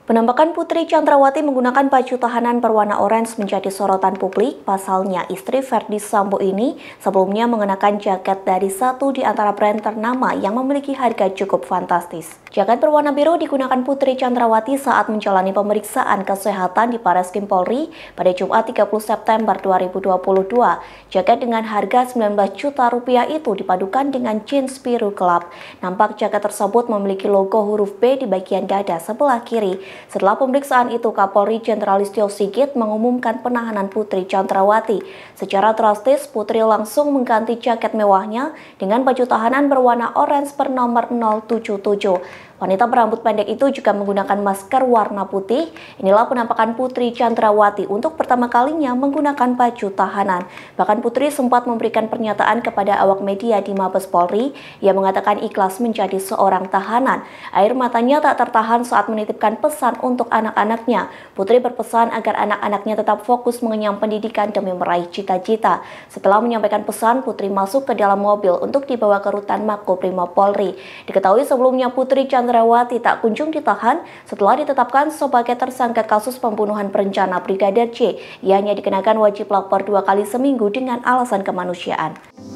Penampakan Putri Chandrawati menggunakan baju tahanan berwarna orange menjadi sorotan publik. Pasalnya, istri Verdi Sambo ini sebelumnya mengenakan jaket dari satu di antara brand ternama yang memiliki harga cukup fantastis. Jaket berwarna biru digunakan Putri Chandrawati saat menjalani pemeriksaan kesehatan di Barreskrim Polri pada Jumat 30 September 2022. Jaket dengan harga 19 juta rupiah itu dipadukan dengan jeans biru gelap. Nampak jaket tersebut memiliki logo huruf B di bagian dada sebelah kiri. Setelah pemeriksaan itu, Kapolri Jenderal Listio Sigit mengumumkan penahanan Putri Chandrawati. Secara drastis, Putri langsung mengganti jaket mewahnya dengan baju tahanan berwarna orange bernomor 077. Wanita berambut pendek itu juga menggunakan masker warna putih. Inilah penampakan Putri Chandrawati untuk pertama kalinya menggunakan baju tahanan. Bahkan Putri sempat memberikan pernyataan kepada awak media di Mabes Polri. Ia mengatakan ikhlas menjadi seorang tahanan. Air matanya tak tertahan saat menitipkan pesan untuk anak-anaknya. Putri berpesan agar anak-anaknya tetap fokus mengenyam pendidikan demi meraih cita-cita. Setelah menyampaikan pesan, Putri masuk ke dalam mobil untuk dibawa ke rutan Makobrimob Polri. Diketahui sebelumnya Putri Chandrawati tak kunjung ditahan setelah ditetapkan sebagai tersangka kasus pembunuhan berencana Brigadir J. Ia hanya dikenakan wajib lapor 2 kali seminggu dengan alasan kemanusiaan.